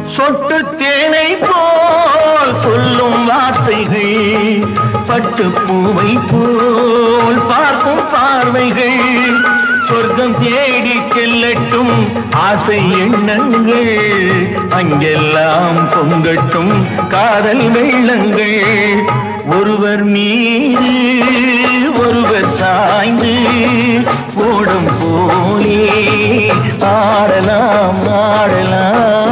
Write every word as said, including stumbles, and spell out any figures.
சொட்டு தேனை போல் சொல்லும் வார்த்தைகள் பட்டு பூவை போல் பார்க்கும் பார்வைகள் சொர்க்கம் தேடி செல்லட்டும் ஆசை எண்ணங்கள் அங்கெல்லாம் பொங்கட்டும் காதல் வெள்ளங்கள் ஒருவர் மீது ஒருவர் சாய்ந்து ஓடும் போலே ஆடலாம் ஆடலாம்